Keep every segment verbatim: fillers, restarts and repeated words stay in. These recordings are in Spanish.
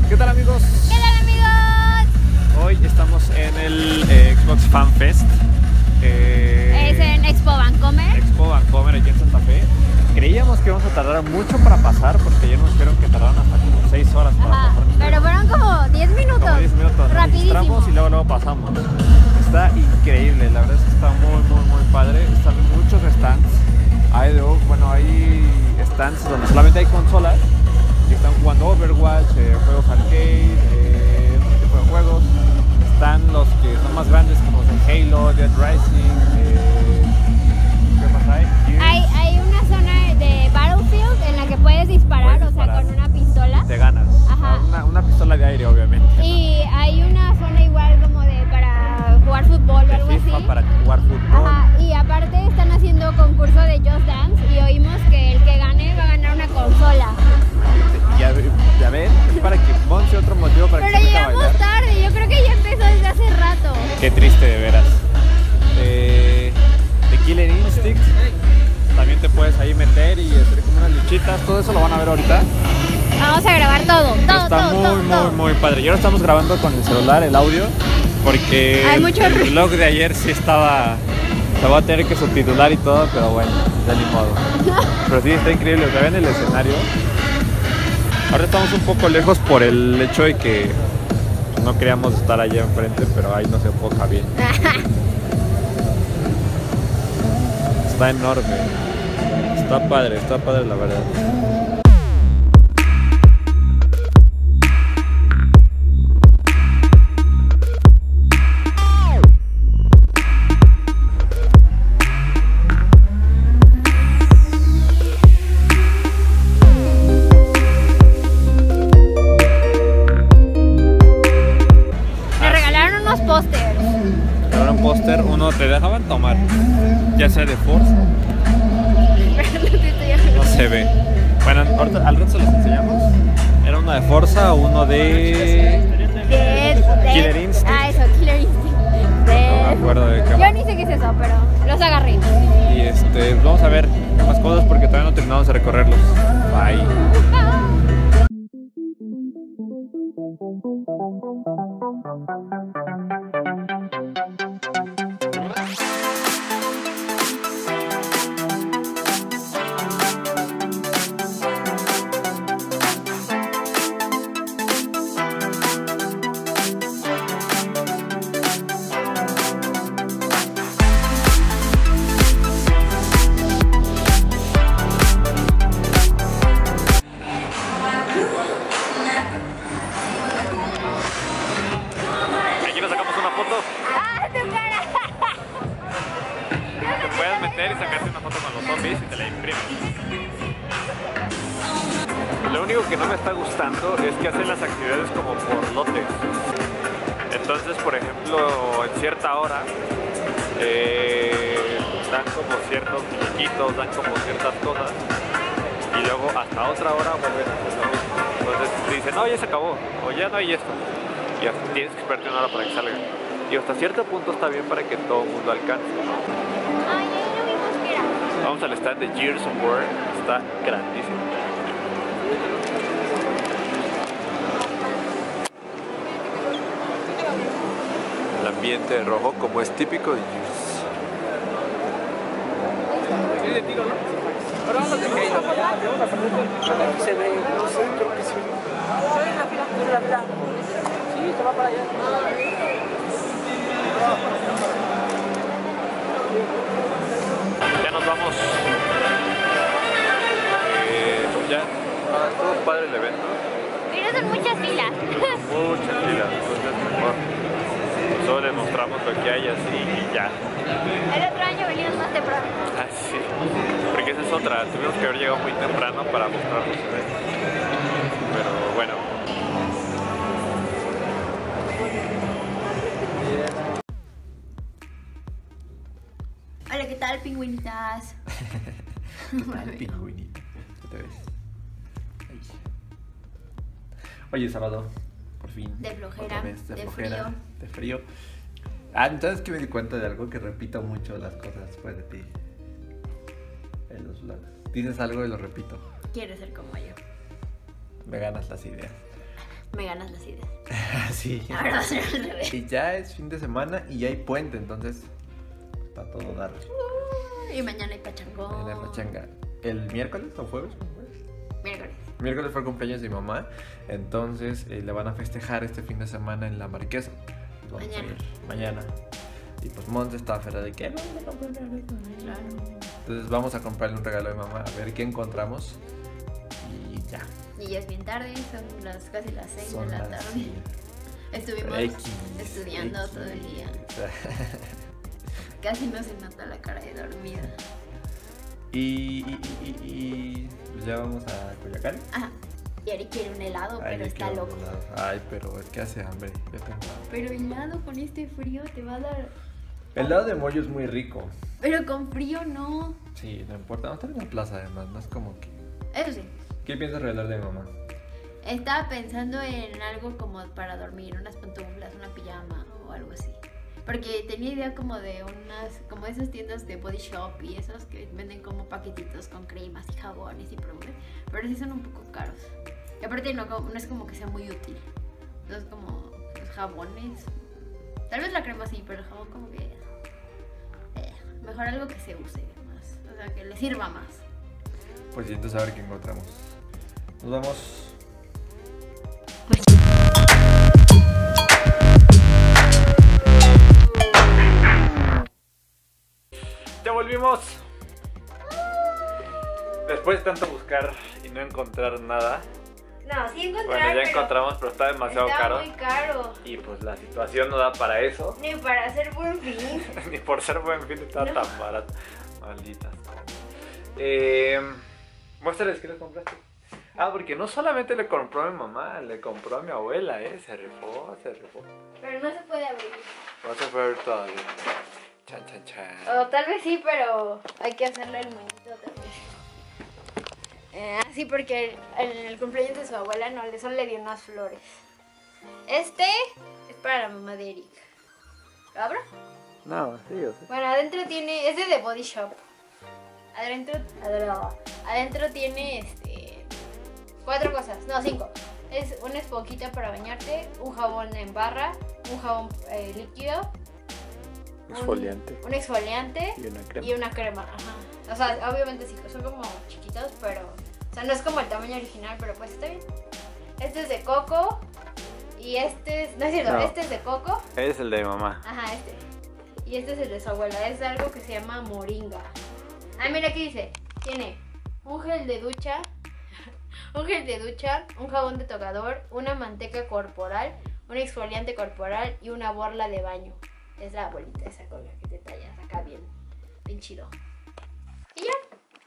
¿Qué tal, amigos? ¿Qué tal, amigos? Hoy estamos en el eh, Xbox Fan Fest. Eh, es en Expo Vancomer. Expo Vancomer, aquí en Santa Fe. Creíamos que íbamos a tardar mucho para pasar, porque ayer nos dijeron que tardaron hasta como seis horas para Ajá, pasar. pero fueron como diez minutos. Como diez minutos. Nos Rapidísimo. registramos y luego, luego pasamos. Está increíble, la verdad es que está muy, muy, muy padre. Están muchos stands. Hay de, bueno, hay stands donde solamente hay consolas y están jugando Overwatch, eh, juegos arcade, eh, otro tipo de juegos. Están los que son más grandes, como los de Halo, Dead Rising. Eh, ¿Qué más hay? Hay, hay una zona de Battlefield en la que puedes disparar, Puedes o sea, disparar. con una pistola. Te ganas. Ajá. Una, una pistola de aire, obviamente. Y hay una zona igual como de para jugar fútbol o De algo FIFA así. para jugar fútbol. Ajá, y aparte están haciendo concurso de Just Dance y oímos que el que gane va a ganar una consola. Ya, ya ven, es para que ponce otro motivo para Pero que se meta a llegamos bailar. tarde, yo creo que ya empezó desde hace rato. Qué triste, de veras. Eh, de Killer Instinct también te puedes ahí meter y hacer como unas luchitas. Todo eso lo van a ver ahorita. Vamos a grabar todo, todo, Está todo, muy, todo, muy, todo. muy padre. Y ahora estamos grabando con el celular, el audio, porque Hay mucho el ruido. vlog de ayer sí estaba... Se va a tener que subtitular y todo, pero bueno, de ni modo. Pero sí, está increíble. O sea, ven el escenario. Ahora estamos un poco lejos por el hecho de que no queríamos estar allá enfrente, pero ahí no se enfoca bien. Está enorme. Está padre, está padre la verdad. Me regalaron unos pósters. Ahora un póster, uno te dejaban tomar, ya sea de Forza, no se ve. Bueno, ahorita, al rato se los enseñamos. Era uno de Forza, uno de... De- de- Killer Instinct. Ah, eso, Killer Instinct. No me De- acuerdo de qué Yo más. ni sé qué es eso, pero los agarré. Y este, vamos a ver qué más cosas porque todavía no terminamos de recorrerlos. Bye. Aquí nos sacamos una foto. ¡Ah, tu cara! Te puedes meter y sacarte una foto con los zombies y te la imprimes. Lo único que no me está gustando es que hacen las actividades como por lotes. Entonces, por ejemplo, en cierta hora eh, dan como ciertos muñequitos, dan como ciertas cosas y luego hasta otra hora vuelven a hacer lo mismo. Entonces te dicen, no, ya se acabó, o ya no hay esto. Y hasta tienes que esperarte una hora para que salga. Y hasta cierto punto está bien para que todo el mundo alcance, ¿no? Ay, ahí no vimos qué era. Vamos al stand de Gears of War, está grandísimo. El ambiente rojo como es típico de Gears. Ahora vamos de Halo. Aquí se ve, no sé, creo que sí. Se ve en la fila, en la fila. Sí, se va para allá. Ya nos vamos. Eh, ya. Ah, estuvo padre el evento. Pero son muchas filas. Muchas filas, entonces mejor. Solo les mostramos lo que hay así y ya. El otro año venimos más temprano. Ah, sí. Porque esa es otra. Tuvimos que haber llegado muy temprano para mostrar los eventos. Pero bueno. Hola, ¿qué tal, pingüinitas? El pingüinito. ¿Qué te ves? Ahí. Oye, sábado. Por fin. De flojera, Otra vez, de, de flojera, frío. de frío. Ah, entonces que me di cuenta de algo que repito mucho las cosas después de ti. En los vlogs. Dices algo y lo repito. Quieres ser como yo. Me ganas las ideas. Me ganas las ideas. Sí. Ahora va a ser al revés. Y ya es fin de semana y ya hay puente, entonces para todo dar. Uh, y mañana hay pachangón. En la pachanga. ¿El miércoles o jueves? Miércoles. Miércoles fue el cumpleaños de mi mamá, entonces eh, le van a festejar este fin de semana en La Marquesa. Vamos Mañana. a ir mañana. Y pues Monse está afuera de que no, no compré un regalo. Claro. Entonces vamos a comprarle un regalo a mi mamá, a ver qué encontramos. Y ya. Y ya es bien tarde, son las casi las seis Son de la las tarde. sí. Estuvimos X, estudiando X. todo el día. Casi no se nota la cara de dormida. Y, y, y, y, y pues ya vamos a Coyoacán. Ajá. Y Ari quiere un helado, Ay, pero yo está quiero loco. un helado. Ay, pero es que hace hambre. Yo tengo hambre. Pero helado con este frío te va a dar. El helado de mollo es muy rico. Pero con frío no. Sí, no importa. Vamos a estar en la plaza además, no es como que... Eso sí. ¿Qué piensas regalar de mi mamá? Estaba pensando en algo como para dormir, unas pantuflas, una pijama o algo así. Porque tenía idea como de unas, como esas tiendas de Body Shop y esos que venden como paquetitos con cremas y jabones y perfumes, pero sí son un poco caros. Y aparte no, no es como que sea muy útil. Entonces como los jabones, tal vez la crema sí, pero el jabón como que eh, mejor algo que se use más, o sea que le sirva más. Pues sí, entonces a ver qué encontramos. Nos vamos. Ya volvimos. Después de tanto buscar y no encontrar nada. No, sí encontré. Bueno, ya pero encontramos, pero está demasiado está caro. muy caro. Y pues la situación no da para eso. Ni para hacer buen fin. Ni por ser buen fin está No. tan barato. Malditas. Eh, muéstrales qué le compraste. Ah, porque no solamente le compró a mi mamá, le compró a mi abuela, eh. Se rifó, se rifó. Pero no se puede abrir. No se puede ver todavía. Chan, chan, chan. O tal vez sí, pero hay que hacerle el moñito también. Eh, sí, porque en el, el cumpleaños de su abuela no, le solo le dio unas flores. Este es para la mamá de Eric. ¿Lo abro? No, sí, yo sé. Bueno, adentro tiene, es de The Body Shop. Adentro, adentro, adentro tiene este cuatro cosas, no, cinco. Es una esponjita para bañarte, un jabón en barra, un jabón eh, líquido, un- Exfoliante. un, exfoliante Y una crema. y una crema. Ajá. O sea, obviamente sí, son como chiquitos, pero, o sea, no es como el tamaño original, pero pues está bien. Este es de coco y este es, no es cierto, No. este es de coco. Es el de mi mamá. Ajá, este. Y este es el de su abuela. Es algo que se llama moringa. Ah, mira aquí dice. Tiene un gel de ducha, un gel de ducha, un jabón de tocador, una manteca corporal, un exfoliante corporal y una borla de baño. Es la bolita esa con la que te tallas acá bien, bien chido. Y ya.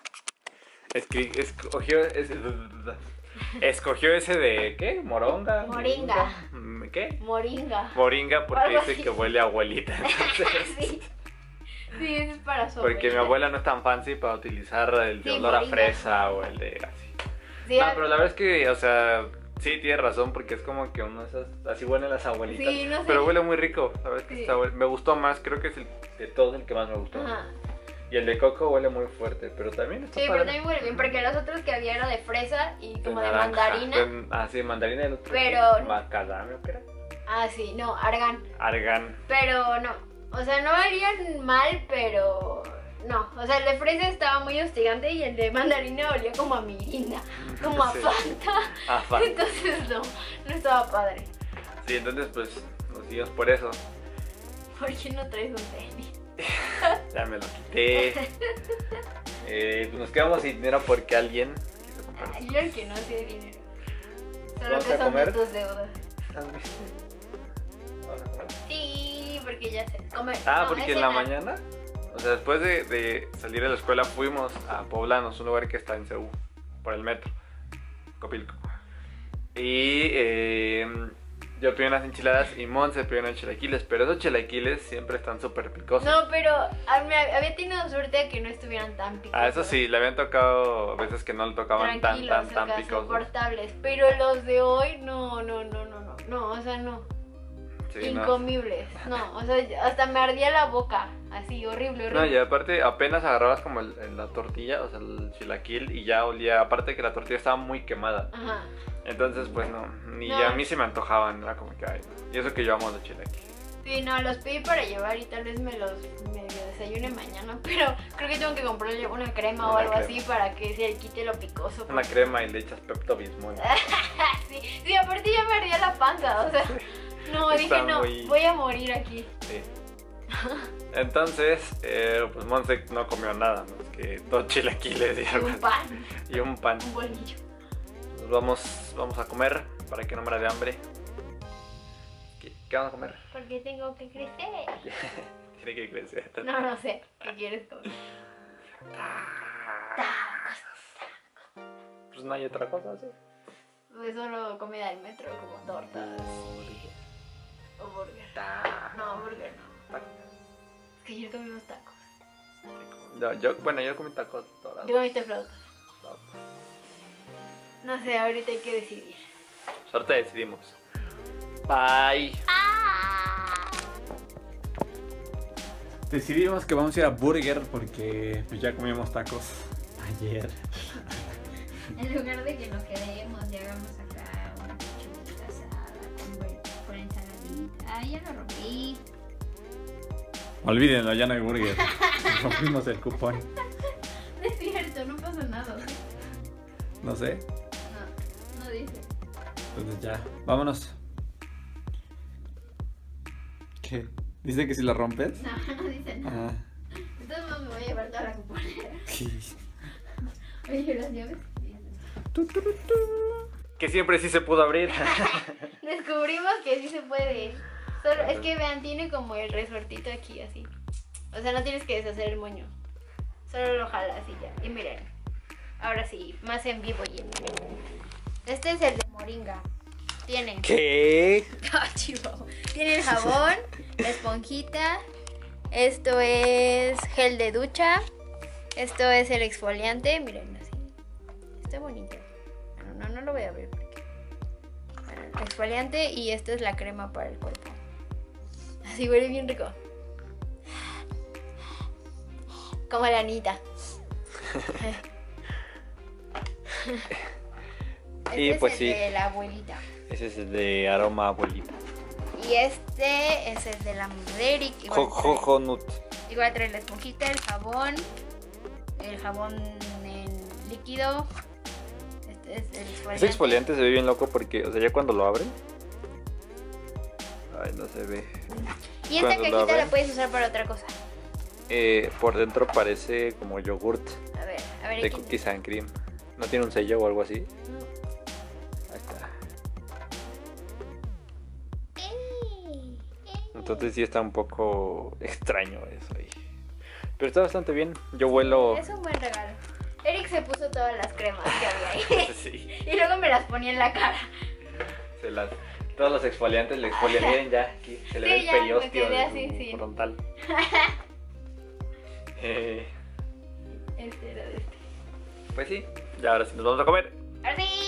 Es que escogió ese, escogió ese de ¿qué? Moronga. Moringa. Mm, ¿Qué? Moringa. Moringa porque Algo dice así. que huele a abuelita. Entonces, Sí. Sí, ese es para su porque mi abuelita. abuela no es tan fancy para utilizar el de Sí, olor a moringa. fresa o el de así. Sí, No, pero la verdad es que, o sea, sí tiene razón porque es como que uno de esas, así huelen las abuelitas. Sí, no sé. Pero huele muy rico, la verdad es que Sí. está bueno. Me gustó más, creo que es el de todos el que más me gustó. Ajá. Y el de coco huele muy fuerte, pero también está Sí, padre. pero también huele bien, porque los otros que había era de fresa y como de, naranja, mandarina. de- ah, sí, mandarina y el otro. Pero- Macadamia, ¿qué era? Ah, sí, no, argán. Argan. Pero no, o sea, no harían mal, pero no. O sea, el de fresa estaba muy hostigante y el de mandarina olía como a mirinda, como a Sí. Fanta. Ah, Fanta. Entonces no, no estaba padre. Sí, entonces pues nos dimos por eso. ¿Por qué no traes un tenis? Ya me lo quité. Eh, pues nos quedamos sin dinero porque alguien quiso comprar. Ay, yo el que no sé dinero. Solo ¿Vamos que a son comer? de tus deudas. Vamos a comer. Sí, porque ya sé. Comer. Ah, no, porque es en la cenar. mañana, o sea, después de, de salir de la escuela fuimos a Poblanos, un lugar que está en Ceú, por el metro, Copilco. Y eh, yo pedí unas enchiladas y Monse pidió unos chilaquiles, pero esos chilaquiles siempre están súper picosos. No, pero a- me había tenido suerte de que no estuvieran tan picosos. Ah, eso sí, le habían tocado veces que no le tocaban tan, Tranquilos, tan, o tan sea, picosos. soportables. Pero los de hoy, no, no, no, no, no. No, o sea, no. Sí, no. Incomibles. No, o sea, hasta me ardía la boca. Así, horrible, horrible. No, y aparte apenas agarrabas como el- el- la tortilla, o sea, el chilaquil, y ya olía, aparte que la tortilla estaba muy quemada. Ajá. Entonces, pues no, ni No. a mí se me antojaban, era como que, ay, no. Y eso que yo amo los chilaquiles. Sí, no, los pedí para llevar y tal vez me los medio desayune mañana, pero creo que tengo que comprarle una crema o Una algo crema. así para que se le quite lo picoso. Una crema y le echas Pepto-Bismol. sí, sí, aparte ya me ardía la panza, o sea, no, Está dije no, muy- voy a morir aquí. Sí. Entonces, eh, pues Monse no comió nada, más que dos chilaquiles y Y algo un así. pan, Y un pan. un bolillo. Nos vamos, vamos a comer para que no muera de hambre. ¿Qué, qué vamos a comer? Porque tengo que crecer. Tiene que crecer. No, no sé, ¿qué quieres comer? Pues no hay otra cosa, sí. Pues solo comida del metro, como tortas o burger. No, burger no. Es que ayer comimos tacos. Yo, yo, bueno, yo comí tacos dorados. Yo comiste flautas. No sé, ahorita hay que decidir. Ahorita decidimos. Bye. Decidimos que vamos a ir a Burger porque pues, ya comimos tacos ayer. En lugar de que nos quedemos y hagamos acá una pechuguita asada con, bue- con ensaladita. Ah, ya lo rompí. Olvídenlo, ya no hay Burger. Rompimos el cupón. No es cierto, no pasa nada. No sé. No, no dice. Entonces ya, vámonos. ¿Qué? ¿Dice que si la rompes? No, no dice nada. Ah. Entonces no me voy a llevar toda la cuponera. Sí. Oye, las llaves. Tu, tu, tu, tu. Que siempre sí se pudo abrir. Descubrimos que sí se puede. Solo, es que vean, tiene como el resortito aquí así. O sea, no tienes que deshacer el moño. Solo lo jalas y ya. Y miren. Ahora sí, más en vivo y en directo. Este es el de moringa. Tiene. ¿Qué? Ah, chivo. Tiene el jabón, la esponjita. Esto es gel de ducha. Esto es el exfoliante. Miren así. Está bonito. No, no, no lo voy a abrir porque. Bueno, el exfoliante y esto es la crema para el cuerpo. Así huele bien rico. Como la Anita. Y Este pues es sí. el de la abuelita. Ese es el de aroma abuelita. Y este es el de la Eric. Jo, Igual, jo, jo, nut. trae, igual trae la esponjita, el jabón. El jabón en líquido. Este es el exfoliante. Ese exfoliante se ve bien loco porque, o sea, ya cuando lo abren. Ay, no se ve. Y esta cuando lo cajita la abren. puedes usar para otra cosa. Eh, por dentro parece como yogurt A ver, a ver. de aquí. cookies and cream. ¿No tiene un sello o algo así? Ahí está. Ey, ey. Entonces sí está un poco extraño eso ahí. Pero está bastante bien. Yo vuelo. Es un buen regalo. Eric se puso todas las cremas que había ahí. Sí. Y luego me las ponía en la cara. Se las, todos los exfoliantes le exfoliarían ya aquí. Se le Sí, ve el ya, me periósteo quedé de así, su sí. frontal. Eh, Este era de este. pues sí. Ya ahora sí nos vamos a comer. Ahora sí.